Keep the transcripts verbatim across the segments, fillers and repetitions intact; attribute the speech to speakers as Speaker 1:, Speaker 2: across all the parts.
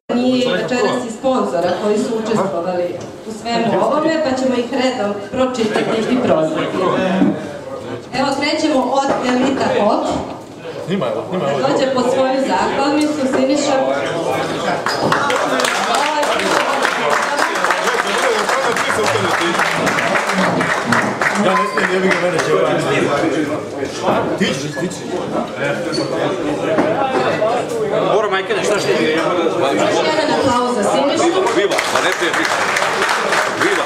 Speaker 1: Nije večeras i sponzora koji su učestvovali u svemu ovome, pa ćemo ih redom pročitati i prozvati. Evo, krećemo od Elita Hot. Da dođe po svoju zahvalnicu, Siniša.
Speaker 2: Ja ne smijem, jebi ga, mene će ovaj... Ti ćeš, ti ćeš.
Speaker 3: Boro, majke, šta što je?
Speaker 1: Još jedan aplauz za Sinišu.
Speaker 3: Viva, pa ne prije biti. Viva.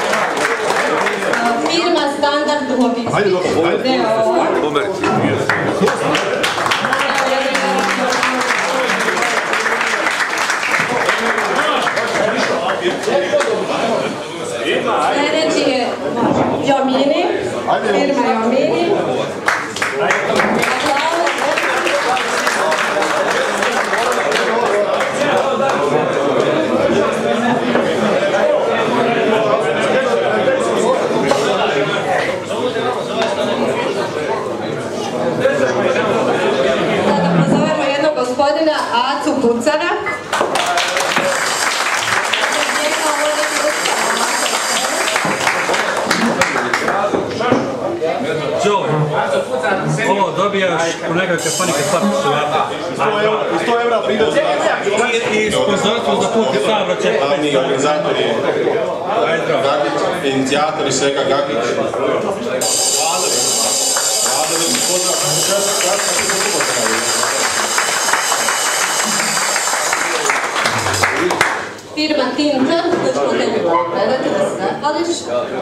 Speaker 1: Firma Standard Logistics.
Speaker 2: Ajde, dobro, ajde.
Speaker 3: Pomeriti.
Speaker 1: Sljedeći je Jomini, firma Jomini. Sada pozovemo jednog gospodina Acu Pucana.
Speaker 4: Joe, ovo dobijaš u nekoj kafani kad slatko su jaka.
Speaker 2: I sto evra pridac.
Speaker 4: I sponzorstvo za put i sabro će.
Speaker 5: Glavni organizatori, inicijatori svega Gagić.
Speaker 1: Firma Tinta, gospodin, gledajte da se zahvališ.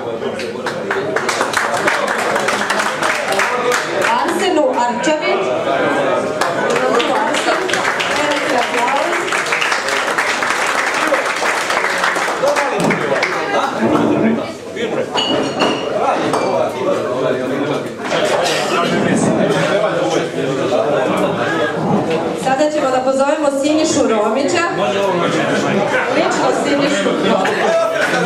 Speaker 1: Arsenu Arčevi. Veliki aplauz. Sada ćemo da pozovemo Sinišu Romića. Lično Sinišu Romića.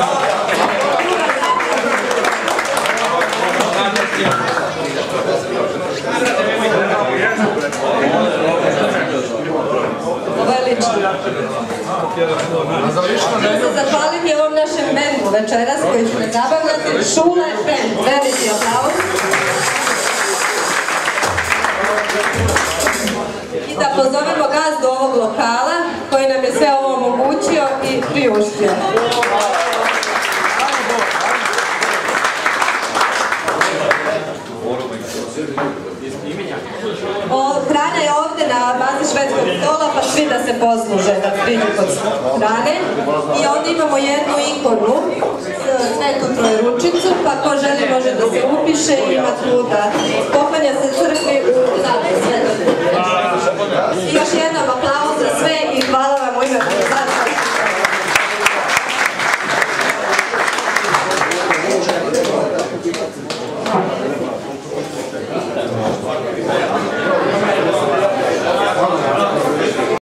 Speaker 1: Ovo je lično. Htio se zahvaliti ovom našem bendu večeras koji će me zabavljati. Šule bend. Veliki aplauz. I da pozovemo gazdu ovog lokala koji nam je sve ovo omogućio i priuštio. Hrana je ovdje na bazi švedskog stola, pa svi da se posluže da priđu kod hrane. I ovdje imamo jednu ikonu, svetu trojeručicu, pa ko želi može da se upiše i ima tu da